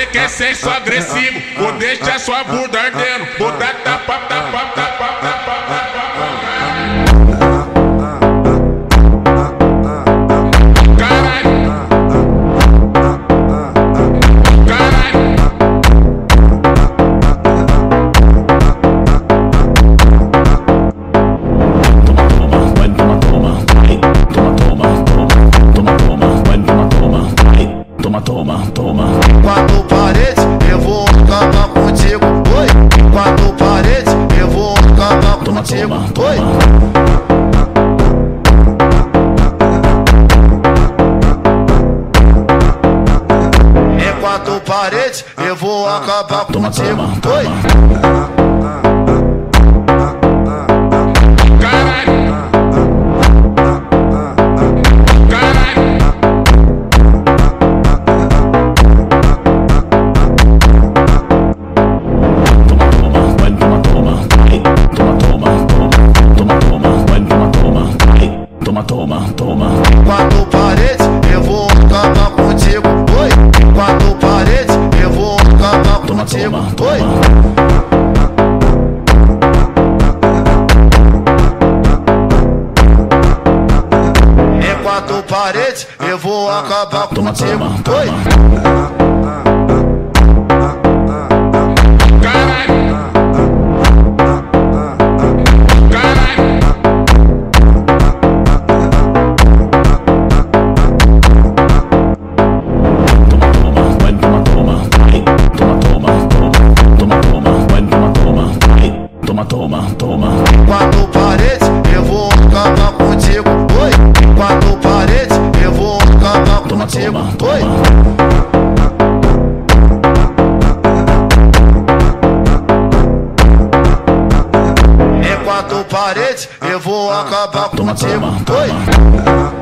quer sexo agressivo, vou deixar sua bunda ardendo, vou dar tapa, tapa, tapa, tapa, tapa. Toma. Quatro paredes, eu vou acabar contigo. Oi, quatro paredes, eu vou acabar contigo. Oi. É quatro paredes, eu vou acabar contigo. Oi. Toma. Quatro paredes, eu vou acabar contigo. Oi, quatro paredes, eu vou acabar contigo. Oi. É quatro paredes, eu vou acabar contigo. Oi. Toma. Quatro paredes, eu vou acabar contigo. Oi, quatro paredes, eu vou acabar contigo. Oi. É quatro paredes, eu vou acabar contigo. Oi.